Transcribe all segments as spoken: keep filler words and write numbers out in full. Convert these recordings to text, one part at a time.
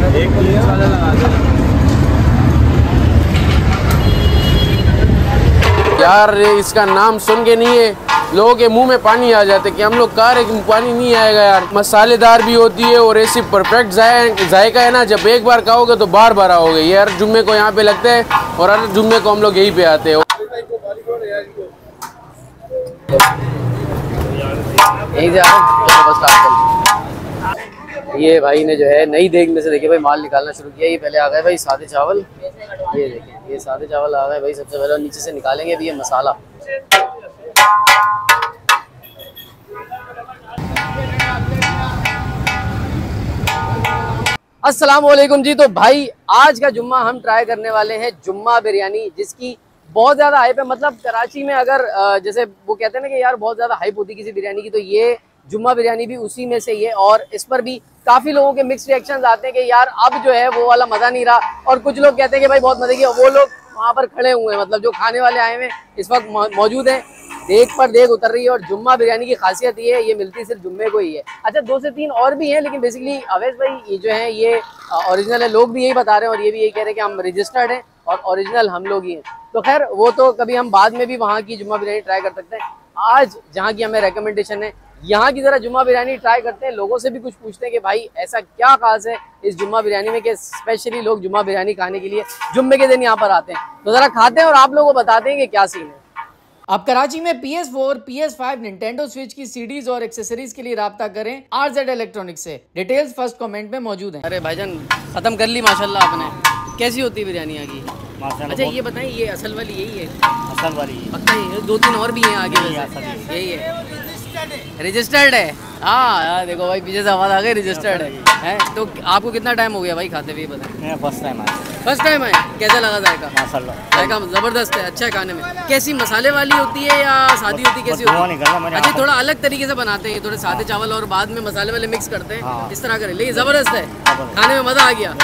एक पुलिस वाला लगा दे यार। इसका नाम सुन के नहीं है लोगों के मुंह में पानी आ जाते कि हम लोग कह रहे कि पानी नहीं आएगा यार। मसालेदार भी होती है और ऐसी परफेक्ट जायका है ना, जब एक बार खाओगे तो बार बार आओगे। ये हर जुम्मे को यहाँ पे लगता है और हर जुम्मे को हम लोग यहीं पे आते हैं। ये भाई ने जो है नई देग में से देखिए भाई माल निकालना शुरू किया। ये पहले आ गए भाई सादे चावल, ये देखिए ये सादे चावल आ गए भाई। सबसे पहले नीचे से निकालेंगे भी ये मसाला। अस्सलाम वालेकुम जी। तो भाई आज का जुम्मा हम ट्राई करने वाले हैं जुम्मा बिरयानी, जिसकी बहुत ज़्यादा हाइप है। मतलब कराची में अगर जैसे वो कहते हैं ना कि यार बहुत ज़्यादा हाइप होती है किसी बिरयानी की, तो ये जुम्मा बिरयानी भी उसी में से ही है। और इस पर भी काफ़ी लोगों के मिक्स रिएक्शंस आते हैं कि यार अब जो है वो वाला मज़ा नहीं रहा, और कुछ लोग कहते हैं कि भाई बहुत मज़े की। वो लोग वहाँ पर खड़े हुए हैं, मतलब जो खाने वाले आए हुए हैं इस वक्त मौजूद हैं, देख पर देख उतर रही है। और जुम्मा बिरयानी की खासियत ये है, ये मिलती सिर्फ जुम्मे को ही है। अच्छा, दो से तीन और भी हैं, लेकिन बेसिकली अवैस भाई ये जो है ये ओरिजिनल है। लोग भी यही बता रहे हैं और ये भी यही कह रहे हैं कि हम रजिस्टर्ड हैं और ओरिजिनल हम लोग ही हैं। तो खैर वो तो कभी हम बाद में भी वहाँ की जुम्मा बिरयानी ट्राई कर सकते हैं। आज जहाँ की हमें रिकमेंडेशन है, यहाँ की ज़रा जुम्मा बिरयानी ट्राई करते हैं। लोगों से भी कुछ पूछते हैं कि भाई ऐसा क्या खास है इस जुम्मा बिरयानी में कि स्पेशली लोग जुम्मा बिरयानी खाने के लिए जुम्मे के दिन यहाँ पर आते हैं। तो ज़रा खाते हैं और आप लोगों को बताते हैं कि क्या सीन है। आप कराची में P S four, P S five, Nintendo Switch की सीडीज और एक्सेसरीज के लिए राब्ता करें आर जेड इलेक्ट्रॉनिक्स से। डिटेल्स फर्स्ट कमेंट में मौजूद हैं। अरे भाईजान खत्म कर ली माशाल्लाह आपने। कैसी होती है बिरयानी यहाँ की? अच्छा ये बताएं, ये असल वाली यही है? असल वाली पक्का ही? दो तीन और भी हैं आगे? यही है, रजिस्टर्ड है। हाँ यार देखो भाई पीछे से आवाज़ आ गई, रजिस्टर्ड है, है। तो आपको कितना टाइम हो गया भाई खाते हुए? बताएं। फर्स्ट टाइम आया। फर्स्ट टाइम है। कैसा लगा जायका? माशाल्लाह जायका ज़बरदस्त है, अच्छा है खाने में। कैसी मसाले वाली होती है या सादी होती है, कैसी होती है? अच्छा थोड़ा अलग तरीके से बनाते हैं, थोड़े सादे चावल और बाद में मसाले वाले मिक्स करते हैं, इस तरह करें। लेकिन ज़बरदस्त है, खाने में मज़ा आ गया।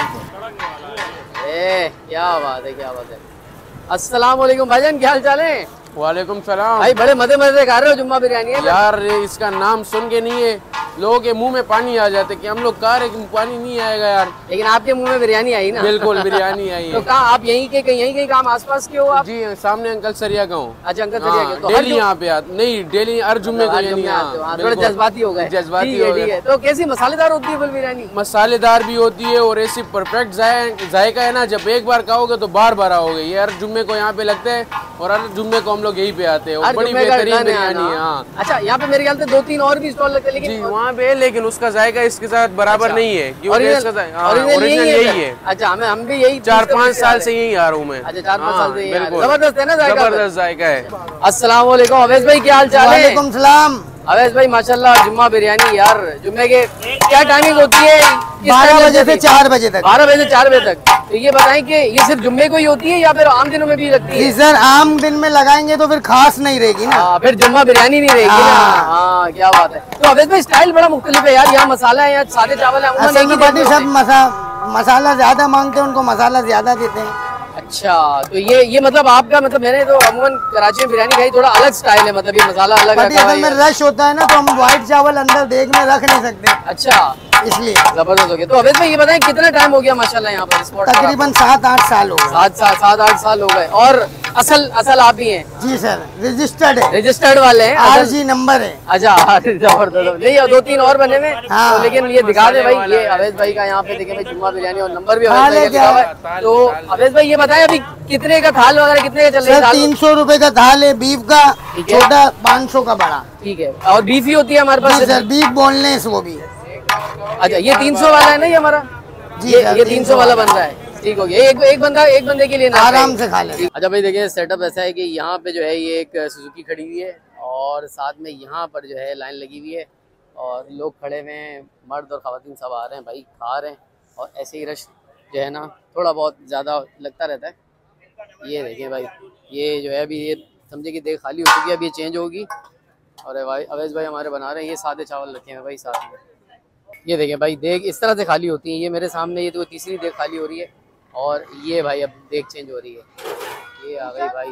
ए क्या बात है, क्या बात है। अस्सलाम वालेकुम भाईजान, क्या हाल चाल है? वालेकुम सलाम भाई। बड़े मजे मजे खा रहे हो जुम्मा बिरयानी है यार। इसका नाम सुन के नहीं है लोगों के मुंह में पानी आ जाते कि हम लोग कह रहे कि पानी नहीं आएगा यार, लेकिन आपके मुंह में बिरयानी आई ना। बिल्कुल बिरयानी आई है। तो कहाँ आप यहीं के यहीं के काम आसपास के हो आप? जी सामने अंकल सरिया का हूँ। अच्छा अंकल सरिया के। तो डेली यहाँ पे आते? नहीं डेली हर जुम्मे को थोड़ा जज्बाती हो गए। जज्बाती हो गए। तो कैसी मसालेदार होती है बिरयानी? मसालेदार भी होती है और ऐसी परफेक्ट जायका है ना, जब एक बार खाओगे तो बार बार आओगे। ये हर जुम्मे को यहाँ पे लगता है और हर जुम्मे को हम लोग यहीं पे आते हैं। बड़ी बेहतरीन बिरयानी है। हाँ अच्छा, यहाँ पे मेरे ख्याल से दो तीन और भी स्टॉल लगते हैं, लेकिन वहाँ पे लेकिन उसका जायका इसके साथ बराबर अच्छा, नहीं है। ओरिजिनल यही है। अच्छा हमें हम भी यही चार पाँच साल से यही आ रहा हूँ मैं। अच्छा चार पाँच साल से। जबरदस्त है ना जायका? जबरदस्त जायका है। अस्सलाम वालेकुम अवैस भाई, क्या हाल चाल है? वालेकुम सलाम अवैस भाई। माशाल्लाह जुम्मा बिरयानी यार। जुम्मे के क्या टाइमिंग होती है? बारह बजे से चार बजे तक। बारह बजे से चार बजे तक। तो ये बताएं कि ये सिर्फ जुम्मे को ही होती है या फिर आम दिनों में भी लगती है? जी सर, आम दिन में लगाएंगे तो फिर खास नहीं रहेगी ना। आ, फिर जुम्मा बिरयानी नहीं रहेगी ना। हाँ क्या बात है। तो अवैस भाई स्टाइल बड़ा मुख्तलिफ है यार। यहाँ मसाला है, यहाँ सादे चावल है। सब मसा, मसाला ज्यादा मांगते हैं, उनको मसाला ज्यादा देते हैं। अच्छा तो ये ये मतलब आपका मतलब मैंने तो अमूमन कराची में बिरयानी खाई, थोड़ा अलग स्टाइल है, मतलब ये मसाला अलग रखा है। में रश होता है ना, तो हम व्हाइट चावल अंदर देग में रख नहीं सकते। अच्छा इसलिए जबरदस्त हो गया। तो अवैस भाई ये बताएं कितना टाइम हो गया माशाल्लाह यहाँ पर? तकरीबन सात आठ साल हो गए। सात सात सात आठ साल हो गए। और असल असल आप ही हैं? जी सर, रजिस्टर्ड है। रजिस्टर्ड वाले हैं, आरजी नंबर है। अच्छा जबरदस्त। नहीं दो तीन और बने हुए हाँ। तो लेकिन ये दिखा दे भाई, ये अवैस भाई का यहाँ पे देखे भाई जुम्मा बिरयानी और नंबर भी अवैस भाई का है। तो अवैस भाई ये बताएं अभी कितने का थाल वगैरह कितने का चल रहा है? तीन सौ रुपए का थाल है बीफ का, छोटा पाँच सौ का बड़ा। ठीक है। और बीफ ही होती है हमारे पास? सर बीफ बोनलेस वो भी। अच्छा ये तीन सौ वाला है ना ये हमारा? जी ये, ये तीन सौ वाला बन रहा है। ठीक हो गया। एक एक बंदा एक बंदे के लिए ना आराम से खा ले। अच्छा भाई देखिए सेटअप ऐसा है कि यहाँ पे जो है ये एक सुजुकी खड़ी हुई है और साथ में यहाँ पर जो है लाइन लगी हुई है और लोग खड़े हुए हैं, मर्द और ख़वातीन सब आ रहे हैं भाई, खा रहे हैं। और ऐसे ही रश जो है ना थोड़ा बहुत ज़्यादा लगता रहता है। ये देखिए भाई, ये जो है अभी ये समझे कि देख खाली हो चुकी है, अभी ये चेंज होगी। और भाई अवैस भाई हमारे बना रहे हैं, ये सादे चावल रखे हैं भाई साथ में। ये देखें भाई देख इस तरह से खाली होती है। ये मेरे सामने ये तो तीसरी देख खाली हो रही है और ये भाई अब देख चेंज हो रही है। ये आ गई भाई।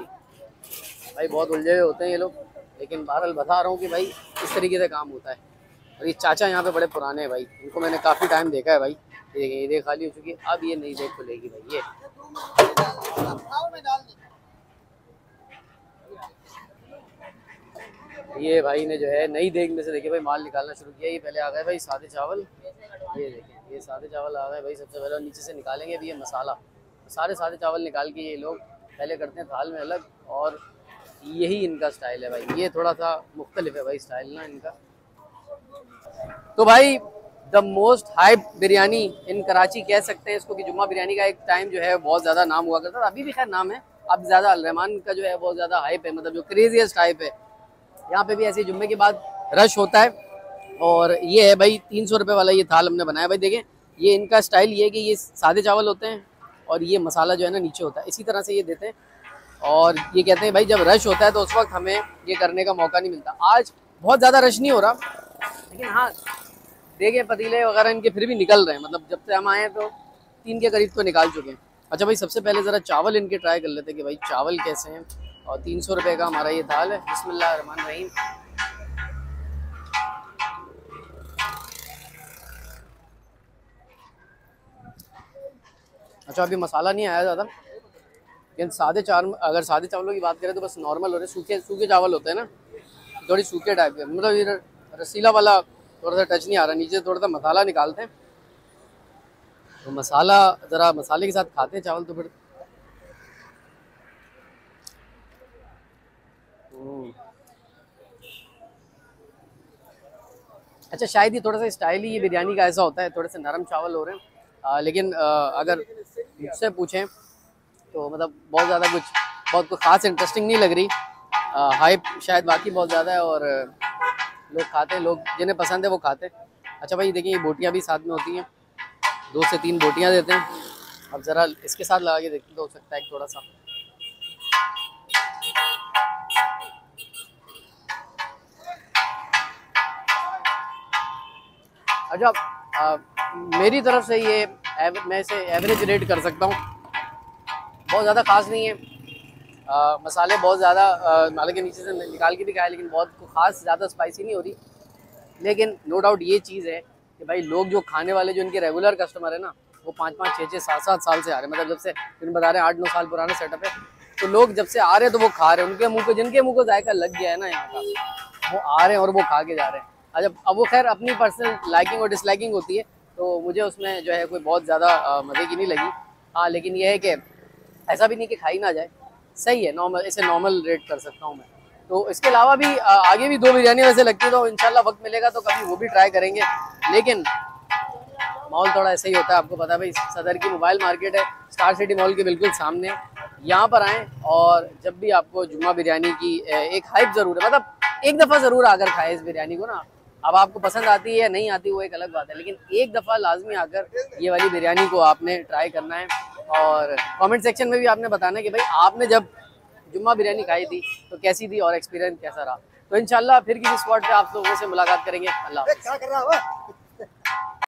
भाई बहुत उलझे हुए होते हैं ये लोग, लेकिन बहरहाल बता रहा हूँ कि भाई इस तरीके से काम होता है। और ये चाचा यहाँ पे बड़े पुराने हैं भाई, इनको मैंने काफ़ी टाइम देखा है भाई। ये देखिए ये देख खाली हो चुकी है, अब ये नई देख खुलेगी भाई। ये ये भाई ने जो है नई देख में से देखिए भाई माल निकालना शुरू किया। ये पहले आ गए भाई सादे चावल, ये देखिए ये सादे चावल आ गए भाई सबसे पहले, और नीचे से निकालेंगे अभी ये मसाला। सारे सादे चावल निकाल के ये लोग पहले करते हैं थाल में अलग, और यही इनका स्टाइल है भाई। ये थोड़ा सा मुख्तलिफ है भाई स्टाइल ना इनका। तो भाई the most hype biryani in Karachi कह सकते हैं इसको, कि जुम्मा बिरयानी का एक टाइम जो है बहुत ज़्यादा नाम हुआ करता था, अभी भी खैर नाम है, अब ज़्यादा अल रहमान का जो है बहुत ज़्यादा हाइप है, मतलब जो क्रेजीएस्ट हाइप है। यहाँ पे भी ऐसे जुम्मे के बाद रश होता है। और ये है भाई तीन सौ रुपये वाला ये थाल हमने बनाया भाई। देखें ये इनका स्टाइल ये है कि ये सादे चावल होते हैं और ये मसाला जो है ना नीचे होता है, इसी तरह से ये देते हैं। और ये कहते हैं भाई जब रश होता है तो उस वक्त हमें ये करने का मौका नहीं मिलता। आज बहुत ज़्यादा रश नहीं हो रहा, लेकिन हाँ देखें पतीले वगैरह इनके फिर भी निकल रहे हैं, मतलब जब से हम आए हैं तो तीन के करीब तो निकाल चुके हैं। अच्छा भाई सबसे पहले ज़रा चावल इनके ट्राई कर लेते हैं कि भाई चावल कैसे हैं। और तीन सौ रुपये का हमारा ये थाल है। बिस्मिल्लाह रहमान रहीम। अच्छा अभी मसाला नहीं आया ज़्यादा, लेकिन सादे चावल, अगर सादे चावलों की बात करें तो बस नॉर्मल हो रहे, सूखे सूखे चावल होते हैं ना, थोड़ी सूखे टाइप के, मतलब इधर रसीला वाला थोड़ा सा टच नहीं आ रहा। नीचे थोड़ा सा मसाला निकालते हैं, तो मसाला ज़रा मसाले के साथ खाते हैं चावल तो फिर। अच्छा शायद ये थोड़ा सा स्टाइल ही ये बिरयानी का ऐसा होता है, थोड़े से नरम चावल हो रहे हैं। आ, लेकिन आ, अगर मुझसे पूछें तो मतलब बहुत ज़्यादा कुछ बहुत कुछ खास इंटरेस्टिंग नहीं लग रही। हाइप शायद बाकी बहुत ज़्यादा है और लोग खाते हैं, लोग जिन्हें पसंद है वो खाते हैं। अच्छा भाई देखिए ये बोटियाँ भी साथ में होती हैं, दो से तीन बोटियाँ देते हैं। अब ज़रा इसके साथ लगा के देखते तो हो सकता है थोड़ा सा। अच्छा आ, मेरी तरफ से ये एव, मैं इसे एवरेज रेट कर सकता हूँ, बहुत ज़्यादा खास नहीं है। आ, मसाले बहुत ज़्यादा हालांकि नीचे से निकाल के भी खाए, लेकिन बहुत खास ज़्यादा स्पाइसी नहीं हो रही। लेकिन नो डाउट ये चीज़ है कि भाई लोग जो खाने वाले जो इनके रेगुलर कस्टमर है ना, वो पाँच पाँच छः छः सात सात साल से आ रहे हैं, मतलब जब से जिन बता रहे हैं आठ नौ साल पुराना सेटअप है, तो लोग जब से आ रहे हैं तो वो खा रहे हैं, उनके मुँह को जिनके मुँह को जायका लग गया है ना यहाँ का, वो आ रहे हैं और वो खा के जा रहे हैं। अच्छा अब वो खैर अपनी पर्सनल लाइकिंग और डिसलाइकिंग होती है, तो मुझे उसमें जो है कोई बहुत ज़्यादा मज़े की नहीं लगी। हाँ लेकिन ये है कि ऐसा भी नहीं कि खाई ना जाए, सही है, नॉर्मल, इसे नॉर्मल रेट कर सकता हूँ मैं। तो इसके अलावा भी आगे भी दो बिरयानी वैसे लगती है, तो इंशाल्लाह वक्त मिलेगा तो कभी वो भी ट्राई करेंगे। लेकिन मॉल थोड़ा ऐसा ही होता है, आपको पता है भाई सदर की मोबाइल मार्केट है, स्टार सिटी मॉल के बिल्कुल सामने। यहाँ पर आएँ और जब भी आपको जुम्मा बिरयानी की एक हाइप ज़रूर है, मतलब एक दफ़ा ज़रूर आकर खाए इस बिरयानी को ना। अब आपको पसंद आती है या नहीं आती वो एक अलग बात है, लेकिन एक दफ़ा लाजमी आकर ये वाली बिरयानी को आपने ट्राई करना है। और कमेंट सेक्शन में भी आपने बताना है कि भाई आपने जब जुम्मा बिरयानी खाई थी तो कैसी थी और एक्सपीरियंस कैसा रहा। तो इंशाल्लाह फिर किसी स्पॉट पे आप लोगों से मुलाकात करेंगे। अल्लाह हाफ़िज़।